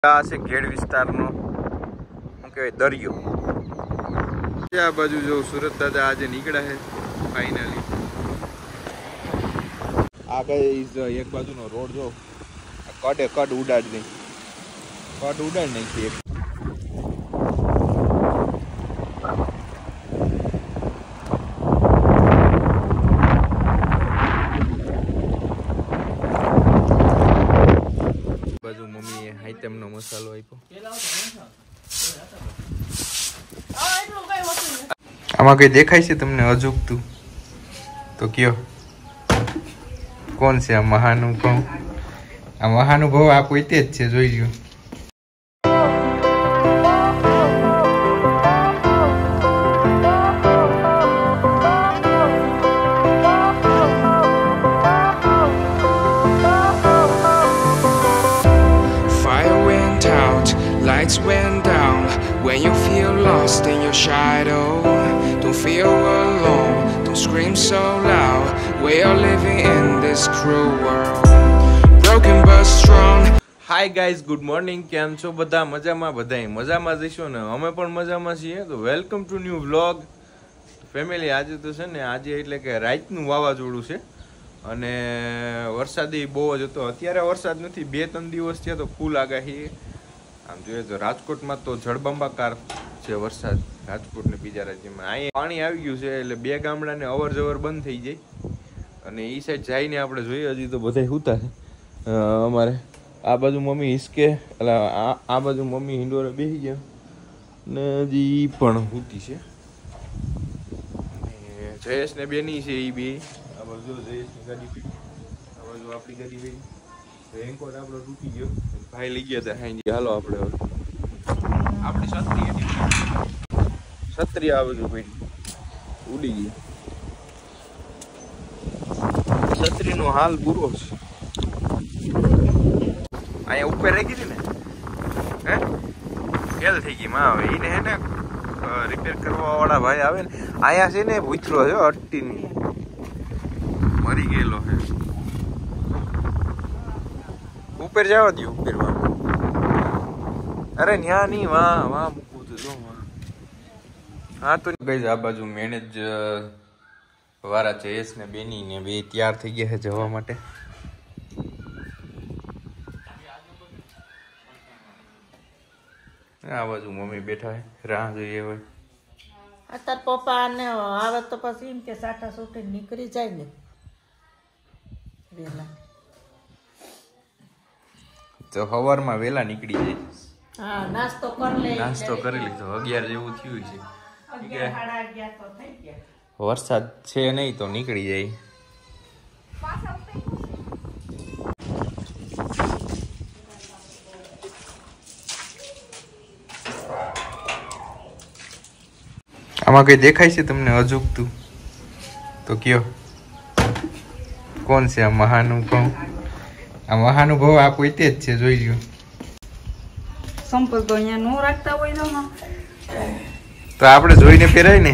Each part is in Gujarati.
આ છે ઘેડ વિસ્તારનો શું કહેવાય દરિયો. આ બાજુ જો સુરત દાદા આજે નીકળ્યા છે ફાઇનલી. આ કઈ એક બાજુનો રોડ જો કડ ઉડાડી નાખી. બાજુ મમ્મીએ હાઈતમનો મસાલો આપ્યો. આમાં કઈ દેખાય છે તમને અજુગતું? તો કયો કોણ છે આ મહાનુભાવ? આ મહાનુભાવ આ પોતે જ છે, જોઈ લ્યો. Lights went down when you feel lost in your shadow. Don't feel alone, don't scream so loud. We are living in this cruel world, broken but strong. Hi guys, good morning. કેમ છો બધા? મજામાં? બધાય મજામાં જઈશો ને? અમે પણ મજામાં છીએ. તો welcome to new vlog family. આજે તો છે ને, આજે એટલે કે રાતનું વાવાઝોડું છે અને વરસાદી બહુ જ હતો. અત્યારે વરસાદ નથી, 2-3 દિવસ થયા તો ફૂલ આગાહી. આમ જોઈએ તો રાજકોટમાં તો જળબંબાકાર છે વરસાદ, રાજકોટ ને બીજા રાજ્યમાં. અહીંયા પાણી આવી ગયું છે એટલે 2 ગામડાને અવર જવર બંધ થઈ જાય. અને એ સાઈડ જઈને આપણે જોઈએ. હજી તો બધા સૂતા છે. અમારે આ બાજુ મમ્મી હિસકે, એટલે આ બાજુ મમ્મી હિંડોરે બેસી ગયા ને હજી પણ સૂતી છે. જયેશ ને બેની છે એ બે. આ બાજુ જયેશની ગાડી પીટી, આ બાજુ આપણી ગાડી પીટી. રેનકોટ આપણો તૂટી ગયો, ભાઈ લઈ ગયા હતા હાઈ. હાલો આપણે હવે આપણી છત્રી આ બધું પડી ઉડી ગઈ. છત્રીનો હાલ બુરો છે. અહીંયા ઉપર રહી ગઈ ને, હે ફેલ થઈ ગઈ માં. હવે એને હે ને રિપેર કરવા વાળા ભાઈ આવે ને, અહીંયા છે ને ભૂતરો છે અટ્ટીની, મરી ગયેલો છે. ઉપર જવા દો, ઉપર વાહ. અરે ન્યા નહીં, વાહ મૂકવું તો જો. હા તો ગઈ આ બાજુ મેનેજ વાળા જયેશ ને બેની ને બે તૈયાર થઈ ગયા છે જવા માટે. આ બાજુ મમ્મી બેઠા છે, રાહ જોઈએ હોય. અત્યારે પપ્પા ને આવે તો પછી એમ કે સાટા સુટી નીકળી જાય ને વેલા. તો સવારમાં વહેલા નીકળી જાય. હા, નાસ્તો કરી લીધો. 11 જેવું થયું છે. 11:30 તો થઈ ગયા. વરસાદ છે નહીં તો નીકળી જાય. આમાં કઈ દેખાય છે તમને અજુગતું? તો કયો કોણ છે આ મહાનુભાવ? આ મહાનુભાવ આ પોતે જ છે, જોઈ લ્યો. સંપલ તો અહીંયા નો રાખતા હોય તો આપણે જોઈને પહેરાય ને.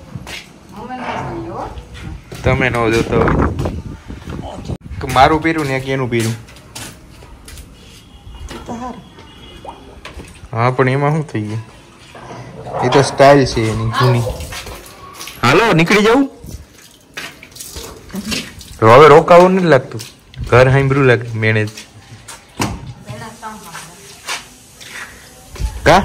તમે ન જોતા હોય મારું પહેર્યું ને કે એનું પહેર્યું. હા પણ એમાં શું થઈ ગયું? એ તો સ્ટાઇલ છે એની જૂની. હાલો નીકળી જાઉં. તો હવે રોકાવું નથી લાગતું, ઘર સાંભળ્યું લાગે મેનેજ. કા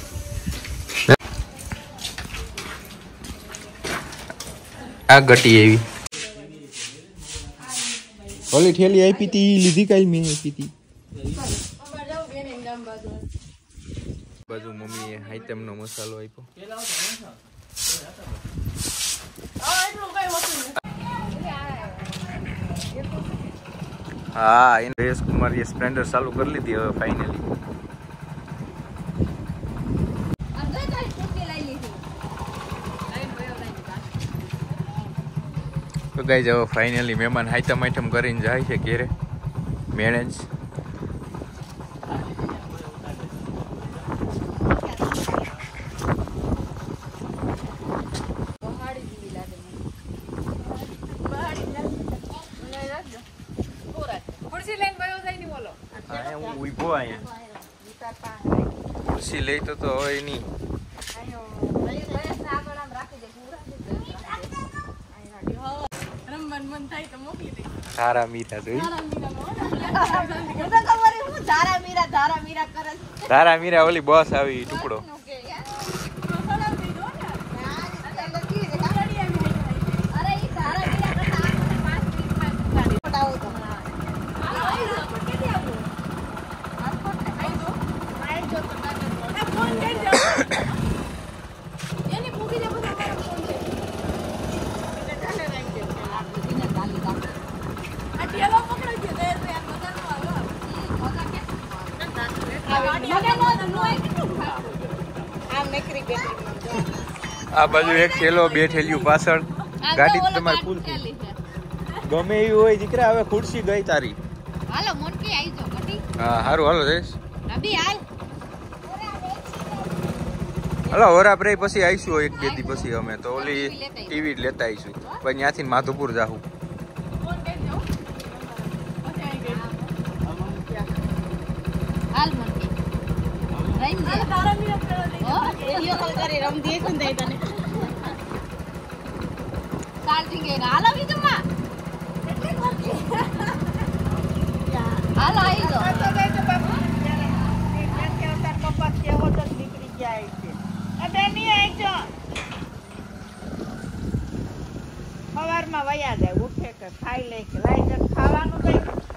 આ ગટી એવી ઓલી ઠેલી આપી હતી, લીધી કાઈ મેં આપી હતી. બાજુ મમ્મીએ હાઈતમનો મસાલો આપ્યો. હા, એને જયેશ કુમારીએ સ્પ્લેન્ડર ચાલુ કરી લીધી હવે ફાઇનલી. તો ગાઈઝ હવે ફાઇનલી મહેમાન હાઈતમ કરીને જાય છે ઘેરે મેનેજ. ખુરશી લઈ તો હોય નહીં. ધારા મીરા જોઈ ધારા મીરા ઓલી બસ આવી ટુકડો. આ બાજુ એક થેલો બે થેલીયું પાછળ ગાડી તો તમારે ફૂલ થઈ. ગમે એવી હોય દીકરા હવે ખુરશી ગઈ તારી. હાલો મોટકી આવી જો કટી. હા હારું હાલો જઈશ. રબી હાલ. હાલો હોરા પ્રે પછી આવીશું એક બે દી પછી અમે તો ઓલી ટીવી લેતા આવીશું પછી ત્યાંથી માધુપુર જાહું. હાલ મોટકી. રહીમ દે. તારા મીરા કરો દે. હો વિડિયો કોલ કરી રમ દે કોણ દે તને. ચાર્જિંગ એ હાલ આવી જમા. કેટલી મોટકી. હાલ આવી જો. પપ્પા કેવો તો નીકળી જાય છે. અબે ની આવી જો. સવારમાં વયા જાય ઉઠે કે ખાઈ લે કે લાઈ જન ખાવાનું કઈ.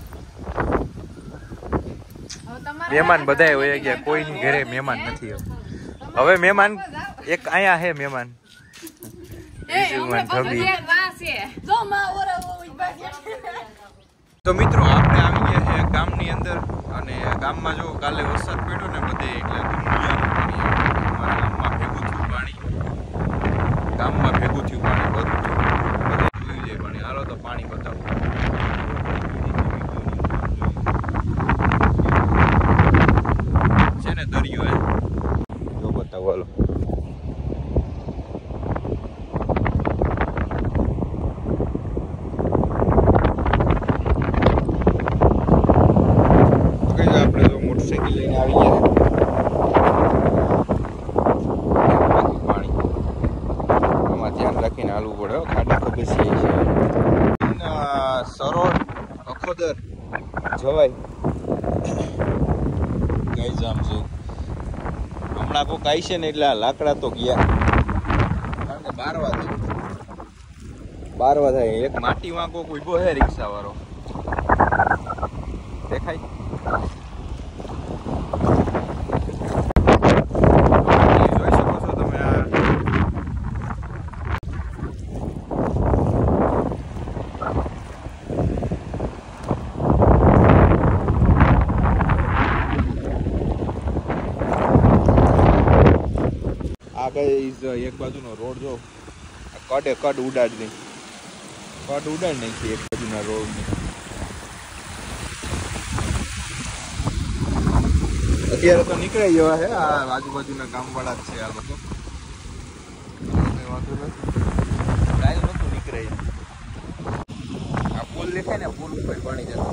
મહેમાન બધાય હોય ગયા કોઈની ઘરે મહેમાન નથી. હવે મહેમાન એક અહીંયા હે મહેમાન. તો મિત્રો આપણે આવી ગયા છે ગામની અંદર અને ગામમાં જો કાલે વરસાદ પડ્યો ને બધે એટલે ગામમાં ભેગું થયું પાણી. ગામમાં ભેગું થયું પાણી બધું જોઈ જાય પાણી. હાલો તો પાણી બતાવો. છે ને દરિયો એ જો બતાવો હાલો. આપણે તો મોટરસાઇકલ લઈને આવી ગયા પાણી આમાં ધ્યાન રાખીને હાલવું પડે. ખાડા ખબેસી છે સરોડ અખોદર જવાય ગઈ જામ છું. હમણાં કોઈક આવી છે ને એટલે લાકડા તો ગયા કારણ કે 12 થાય. એક માટીમાં કોઈક ઉભો છે રિક્ષા વાળો દેખાય. જોઈ શકો છો તમે આ એક બાજુનો રોડ જો કડ ઉડાડી નાખી એક બાજુના રોડ ને. અત્યારે તો નીકળી જવા છે આ આજુબાજુના ગામ વાળા જ છે આ લોકો. વાંધો નથી કાલ નતું નીકળાય. આ પુલ દેખાય ને પુલ ઉપર પાણી જતું.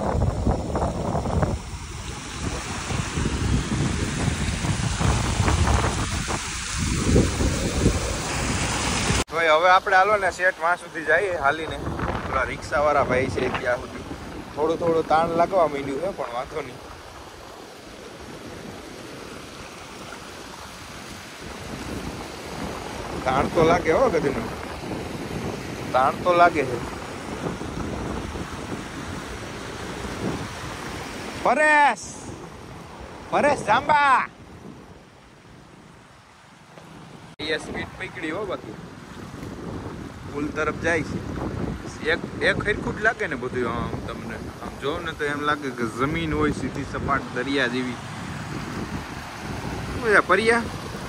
હવે આપણે હાલો ને શેઠ વાં સુધી જઈએ હાલીને. પેલા રિક્ષા વાળા ભાઈ છે ત્યાં સુધી થોડું તાણ લાગવા માંડ્યું છે પણ વાંધો નહીં. તાણ તો લાગે હો ગધેડું. તાણ તો લાગે છે. પરેશ જાંબા એ સ્પીડ પકડી હો. બાકી પુલ તરફ જાય છે. એક હરખું જ લાગે ને બધું. આમ તમને આમ જોવ ને તો એમ લાગે કે જમીન હોય સીધી સપાટ દરિયા જેવી. પરિયા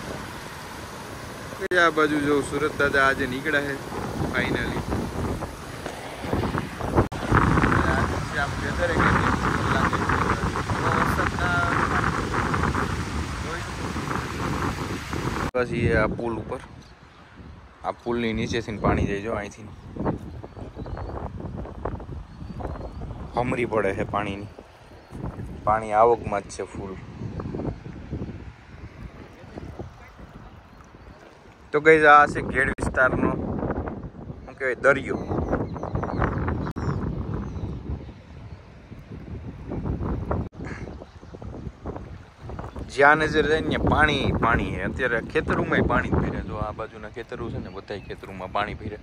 આ બાજુ જો સુરત દાદા આજે નીકળ્યા છે ફાઇનલી. પછી આ પુલ ઉપર આ પુલની નીચેથી પાણી જાય જો અહીંથી હમરી પડે છે પાણીની. પાણી આવકમાં જ છે ફૂલ. તો ગાઈઝ આ છે ઘેડ વિસ્તારનો શું કહેવાય દરિયો. જ્યાં નજર જાય ને પાણી પાણી. અત્યારે ખેતરોમાં પાણી જ ભીરે. જો આ બાજુના ખેતરો છે ને બધા ખેતરોમાં પાણી ભીરે.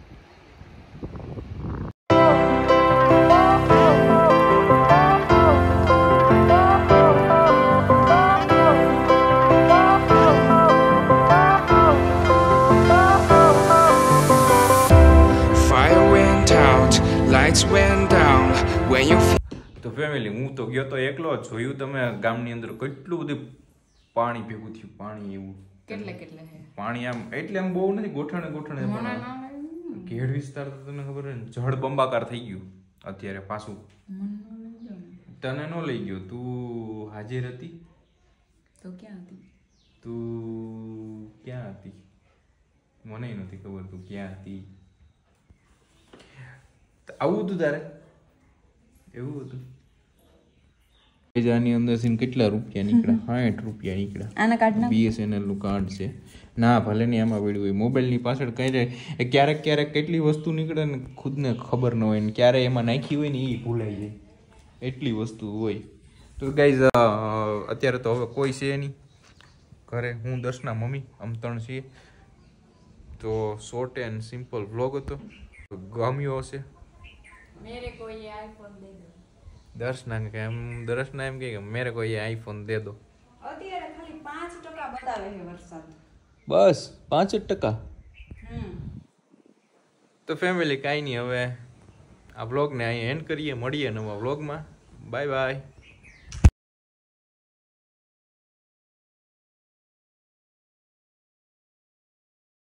Fire went out, lights went down. When you તો ફેમિલી હું તો ગયો તો એકલો જ. જોયું તમે ગામની અંદર કેટલું બધું પાણી ભેગું થયું. પાણી એવું કેટલે હે પાણી આમ એટલે આમ બહુ નથી ગોઠણે ગોઠણે. ઘેડ વિસ્તાર તો તને ખબર હોય ને જળ બંબાકાર થઈ ગયું અત્યારે પાછું. તને ન લઈ ગયો. તું હાજર હતી તો ક્યાં હતી? તું ક્યાં હતી મને નથી ખબર તું ક્યાં હતી. આવું હતું તારે એવું હતું. આની અંદર કેટલા રૂપિયા નીકળ્યા? 60 રૂપિયા નીકળ્યા. આના કાર્ડ ના BSNL નું કાર્ડ છે. ના ભલે ને આમાં પડ્યું હોય. મોબાઈલની પાછળ કઈ ક્યારેક ક્યારેક કેટલી વસ્તુ નીકળે ને ખુદને ખબર ન હોય ને ક્યારે એમાં નાખી હોય ને એ ભૂલાઈ જાય. એટલી વસ્તુ હોય. તો ગાઈઝ અત્યારે તો હવે કોઈ છે નહીં ઘરે. હું દર્શના મમ્મી આમ 3 છીએ. તો શોર્ટ એન્ડ સિમ્પલ વ્લોગ હતો. ગમ્યો હશે. મેરે કોઈ આઈફોન દે દો. દર્શના એમ કે મેરે કોઈ આઈફોન દે દો. અત્યારે ખાલી 5% બતાવે છે વરસાદ. બસ 5%. તો ફેમિલી કાંઈ નહીં, હવે આ વ્લોગને અહીં એન્ડ કરીએ. મળીએ નવા વ્લોગમાં. Bye by.